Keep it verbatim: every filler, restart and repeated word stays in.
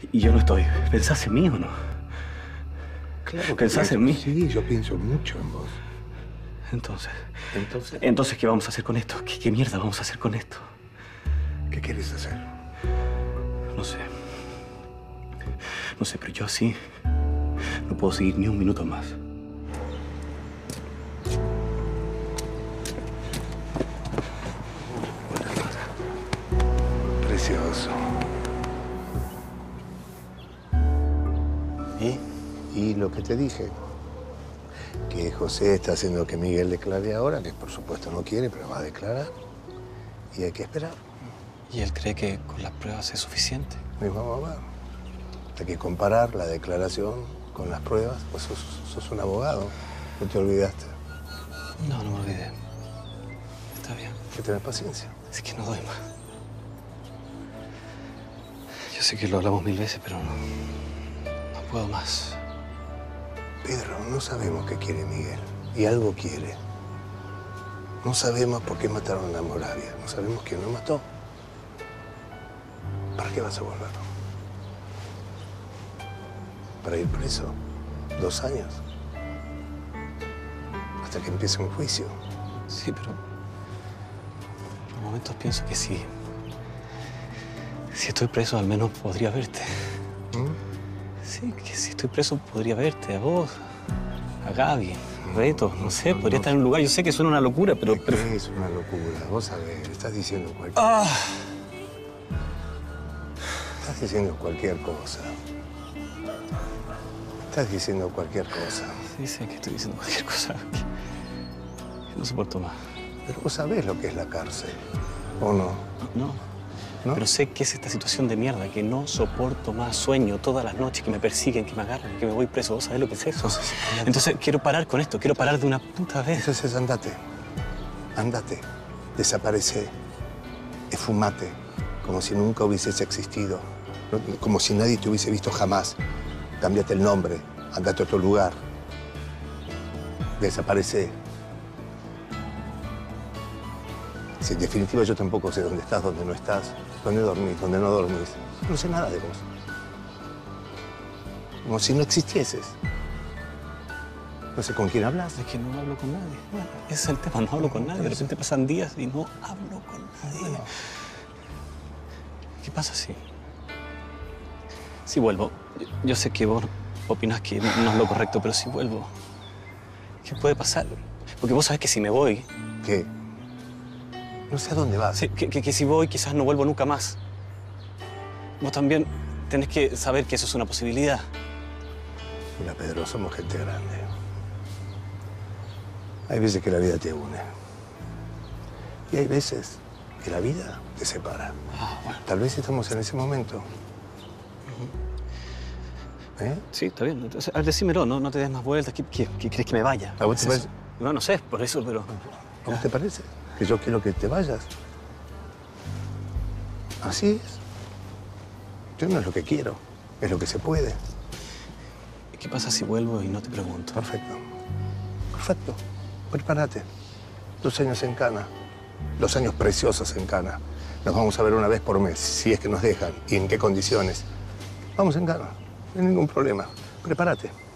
Y yo no estoy. ¿Pensás en mí o no? Claro que ¿Pensás en mí? Sí, yo pienso mucho en vos. Entonces... ¿Entonces? Entonces, ¿qué vamos a hacer con esto? ¿Qué, qué mierda vamos a hacer con esto? ¿Qué quieres hacer? No sé. No sé, pero yo así no puedo seguir ni un minuto más. Precioso. ¿Y? Y lo que te dije, que José está haciendo que Miguel declare ahora, que por supuesto no quiere, pero va a declarar. Y hay que esperar. ¿Y él cree que con las pruebas es suficiente? Pues vamos a ver. Hay que comparar la declaración con las pruebas. Pues sos, sos un abogado. ¿No te olvidaste? No, no me olvidé. Está bien. Hay que tener paciencia. Es que no doy más. Yo sé que lo hablamos mil veces, pero no... No puedo más. Pedro, no sabemos qué quiere Miguel. Y algo quiere. No sabemos por qué mataron a Moravia. No sabemos quién lo mató. ¿Para qué vas a volver? ¿Para ir preso? ¿Dos años? Hasta que empiece un juicio. Sí, pero... Por momentos pienso que sí. Si estoy preso, al menos podría verte. ¿Mm? Sí, que si estoy preso, podría verte. A vos, a Gaby, a Beto, no sé. No, podría no. estar en un lugar. Yo sé que suena una locura, pero... ¿Qué pero... es una locura? Vos sabés, estás diciendo cualquier... ¡Ah! Estás diciendo cualquier cosa. Estás diciendo cualquier cosa. Sí, sé que estoy diciendo cualquier cosa. Que, que no soporto más. Pero vos sabés lo que es la cárcel, ¿o no? No. ¿No? Pero sé que es esta situación de mierda, que no soporto más. Sueño todas las noches que me persiguen, que me agarran, que me voy preso. ¿Vos sabés lo que es eso? Entonces, andate. Entonces, quiero parar con esto. Quiero parar de una puta vez. Entonces, andate. Andate. Desaparece. Esfumate. Como si nunca hubieses existido. Como si nadie te hubiese visto jamás. Cámbiate el nombre. Andate a otro lugar. Desaparece. Si en definitiva yo tampoco sé dónde estás, dónde no estás, dónde dormís, dónde no dormís. No sé nada de vos. Como si no existieses. No sé con quién hablas. Es que no hablo con nadie. Bueno, ese es el tema, no hablo con nadie. De repente pasan días y no hablo con nadie. Bueno. ¿Qué pasa si... Si vuelvo? Yo, yo sé que vos opinás que no es lo correcto, pero si vuelvo, ¿qué puede pasar? Porque vos sabés que si me voy... ¿Qué? No sé a dónde vas. Sí, que, que, que si voy quizás no vuelvo nunca más. Vos también tenés que saber que eso es una posibilidad. Mira, Pedro, somos gente grande. Hay veces que la vida te une. Y hay veces que la vida te separa. Ah, bueno. Tal vez estamos en ese momento. ¿Eh? Sí, está bien. Entonces, al decímelo, no, no te des más vueltas. ¿Qué, qué, qué crees que me vaya? ¿A vos te ¿Es eso? parece? No, no sé, por eso, pero... ¿A vos te parece? Que yo quiero que te vayas. Así es. Yo no es lo que quiero, es lo que se puede. ¿Qué pasa si vuelvo y no te pregunto? Perfecto. Perfecto. Prepárate. Dos años en Cana. Dos años preciosos en Cana. Nos vamos a ver una vez por mes, si es que nos dejan. ¿Y en qué condiciones? Vamos en Cana. No hay ningún problema. Prepárate.